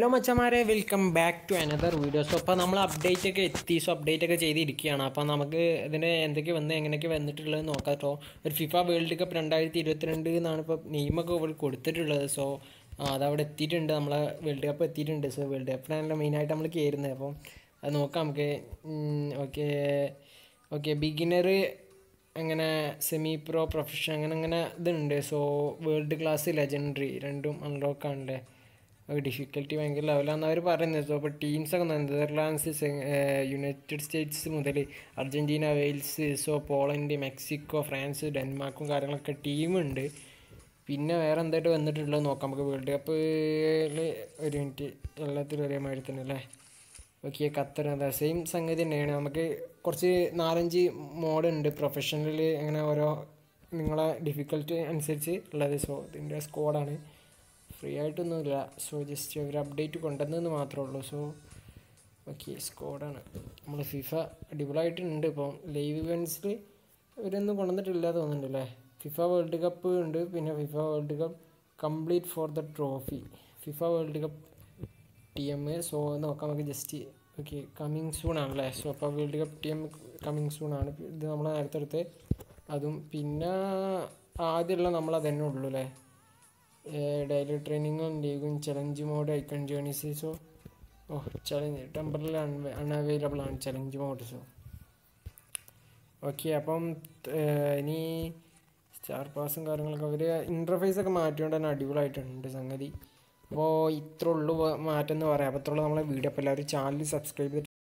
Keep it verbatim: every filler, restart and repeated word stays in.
Hello മച്ചന്മാരെ, welcome back to another video. So അപ്പോൾ നമ്മൾ അപ്ഡേറ്റ് ഒക്കെ എത്തി. സോ അപ്ഡേറ്റ് ഒക്കെ ചെയ്തിരിക്കുകയാണ്. അപ്പോൾ നമുക്ക് ഇതിന് എന്തൊക്കെ വന്ന് എങ്ങനെയൊക്കെ വന്നിട്ടുള്ളത് നോക്കാം കേട്ടോ. ഒരു ഫിഫ വേൾഡ് കപ്പ് രണ്ടായിരത്തി ഇരുപത്തിരണ്ട് എന്നാണ് ഇപ്പോൾ നെയിമൊക്കെ ഇവിടെ കൊടുത്തിട്ടുള്ളത്. സോ അതവിടെ എത്തിയിട്ടുണ്ട്, നമ്മളെ വേൾഡ് കപ്പ് എത്തിയിട്ടുണ്ട്. സോ വേൾഡ് കപ്പിനാണല്ലോ മെയിനായിട്ട് നമ്മൾ കയറുന്നത്. അപ്പം അത് നോക്കാം നമുക്ക്. ഓക്കെ ഓക്കെ ബിഗിനർ അങ്ങനെ സെമി പ്രോ പ്രൊഫഷണൽ അങ്ങനെ അങ്ങനെ ഇതുണ്ട്. സോ വേൾഡ് ക്ലാസ് ലെജൻഡറി രണ്ടും അൺലോക്കാണല്ലേ. ഡിഫിക്കൽട്ടി ഭയങ്കര ലെവലാണെന്ന് അവർ പറയുന്നത്. സോ അപ്പോൾ ടീംസൊക്കെ നെതർലാൻഡ്സ്, യുണൈറ്റഡ് സ്റ്റേറ്റ്സ് മുതൽ Argentina, Wales, so Poland, Mexico, France, ഡെൻമാർക്കും കാര്യങ്ങളൊക്കെ ടീമുണ്ട്. പിന്നെ വേറെ എന്തായിട്ട് വന്നിട്ടുള്ളത് നോക്കാം നമുക്ക്. വേൾഡ് കപ്പിൽ ഒരു മിനിറ്റ് എല്ലാത്തിലും ഒരേ മാതിരി തന്നെ അല്ലേ. ഓക്കെ ഖത്തർ അതാ സെയിം സംഗതി തന്നെയാണ്. നമുക്ക് കുറച്ച് നാലഞ്ച് മോഡുണ്ട് പ്രൊഫഷണൽ, അങ്ങനെ ഓരോ നിങ്ങളെ ഡിഫിക്കൽട്ടി അനുസരിച്ച് ഉള്ളത്. സോ ഇതിൻ്റെ സ്ക്വാഡാണ്, ഫ്രീ ആയിട്ടൊന്നുമില്ല. സോ ജസ്റ്റ് ഒരു അപ്ഡേറ്റ് കൊണ്ടുവന്നതെന്ന് മാത്രമേ ഉള്ളൂ. സോ ഓക്കെ സ്ക്വാഡാണ് നമ്മൾ. ഫിഫ അടിപൊളിയായിട്ടുണ്ട്. ഇപ്പം ലൈവ് ഇവൻറ്റ്സിൽ ഇവരൊന്നും കൊണ്ടുവന്നിട്ടില്ല തോന്നുന്നുണ്ടല്ലേ. ഫിഫ വേൾഡ് കപ്പ് ഉണ്ട്, പിന്നെ FIFA world cup complete for the trophy, FIFA world cup T M. So നോക്കാം നമുക്ക് ജസ്റ്റ്. ഓക്കെ കമ്മിങ് സൂൺ ആണല്ലേ. സോ അപ്പോൾ world cup T M coming soon ആണ്. ഇത് നമ്മൾ നേരത്തെ എടുത്ത് അതും പിന്നെ ആദ്യമുള്ള നമ്മൾ അതന്നെ ഉള്ളൂ അല്ലേ. ഡെയിലി ട്രെയിനിങ്ങും ലീഗും challenge mode icon journeys. So oh challenge temporary un unavailable ആണ് ചലഞ്ച് മോഡ്. സോ ഓക്കെ അപ്പം ഇനി സ്റ്റാർ പാസും കാര്യങ്ങളൊക്കെ അവർ ഇൻ്റർഫേസൊക്കെ മാറ്റിക്കൊണ്ട് തന്നെ അടിപൊളിയായിട്ടുണ്ട് സംഗതി. അപ്പോൾ ഇത്ര ഉള്ളൂ മാറ്റം എന്ന് പറയാം. അപ്പോൾ ഇത്ര ഉള്ളൂ നമ്മളെ വീഡിയോ. അപ്പോൾ എല്ലാവരും ചാനൽ സബ്സ്ക്രൈബ് ചെയ്ത്